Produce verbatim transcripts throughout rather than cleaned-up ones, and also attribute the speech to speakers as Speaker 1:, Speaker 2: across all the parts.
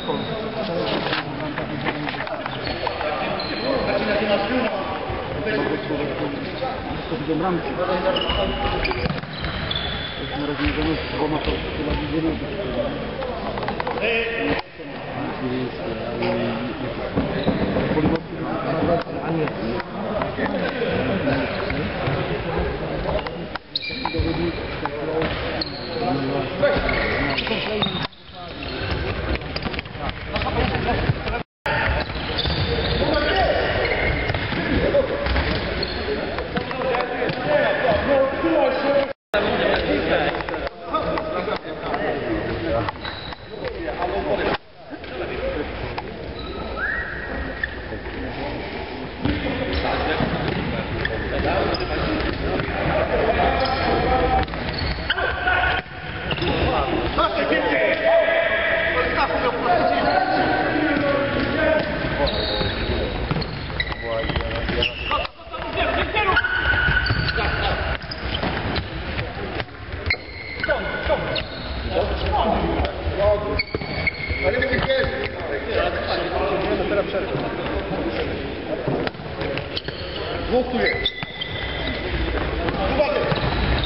Speaker 1: do bramki. Na razie nie zamówić, bo ma to chyba widzieli. A nie. Dwóch tu jest. Uwaga!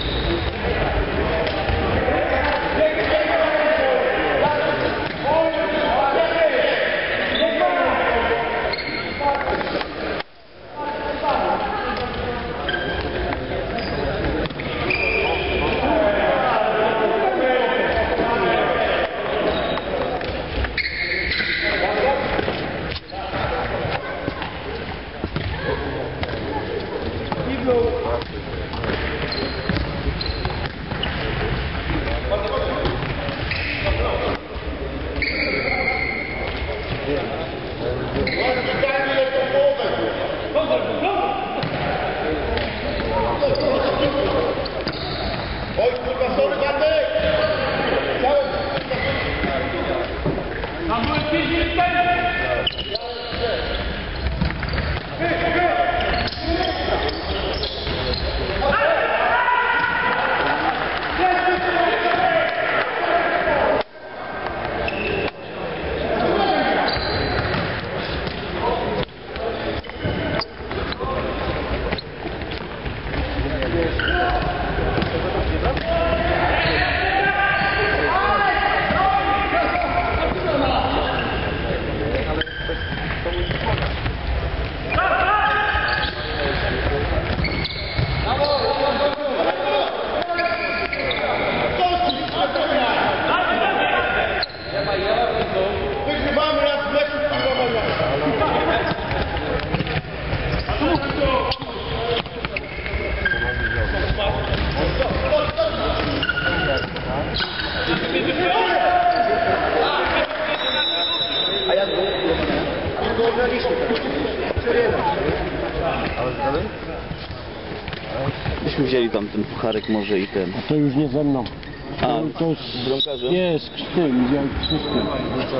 Speaker 2: Byśmy wzięli tam ten pucharek może i ten.
Speaker 1: A to już nie ze mną.
Speaker 2: A,
Speaker 1: to już
Speaker 2: bramkarzu?
Speaker 1: Nie, z tym, z Krzyszkiem.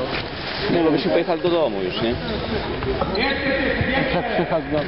Speaker 2: Nie, no byśmy pojechali do domu już, nie?
Speaker 1: Tak przyjechać do...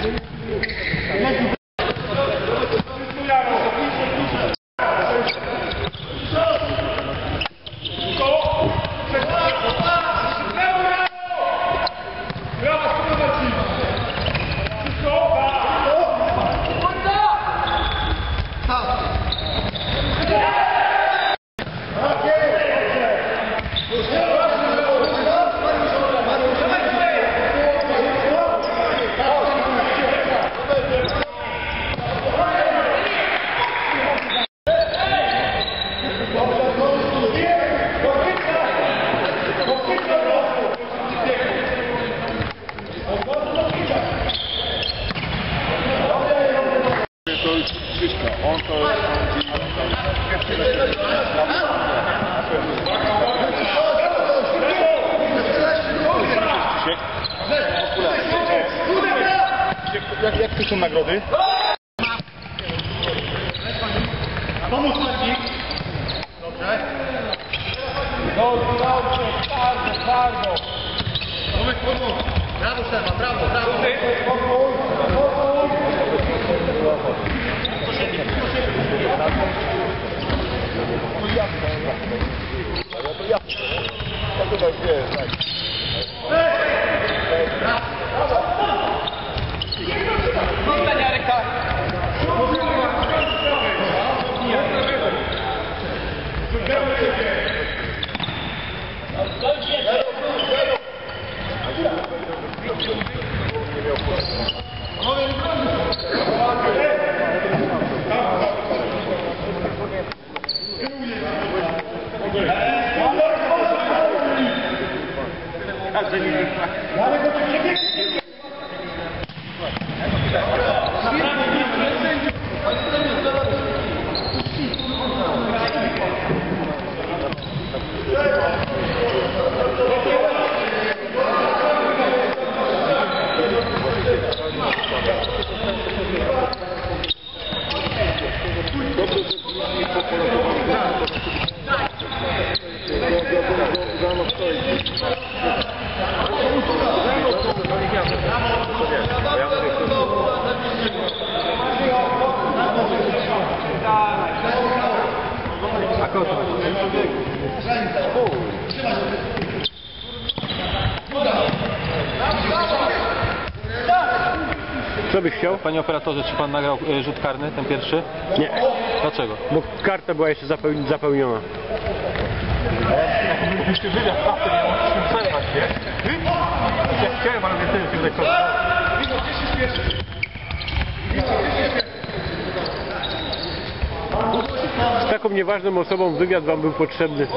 Speaker 3: On to jak, jak to są nagrody? Pomóż Marcin. Dobrze. Dobrze, dobrze, bardzo, bardzo. Pomóż, pomóż. Brawo, Sema, brawo, brawo. Pomóż.
Speaker 1: Co byś chciał?
Speaker 4: Panie operatorze, czy pan nagrał y, rzut karny, ten pierwszy?
Speaker 1: Nie,
Speaker 4: Dlaczego?
Speaker 1: bo karta była jeszcze zapeł- zapełniona.
Speaker 4: Musicie wywiad, ja musiałem przerwać, nie? Ja chciałem, ale nie tyle się tutaj
Speaker 1: Z taką nieważną osobą wywiad wam był potrzebny.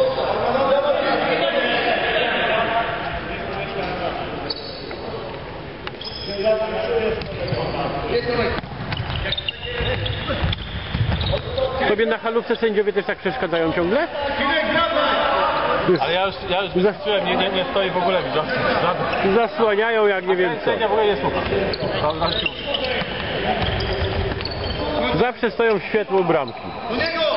Speaker 1: Tobie na halówce sędziowie też tak przeszkadzają ciągle?
Speaker 4: Ale ja już, ja już wystarczyłem, nie, nie, nie stoi w ogóle widzę.
Speaker 1: Zasłaniają jak nie wiem co.
Speaker 4: Sędzia w ogóle nie słucha.
Speaker 1: Zawsze stoją w światło bramki.
Speaker 3: Do niego!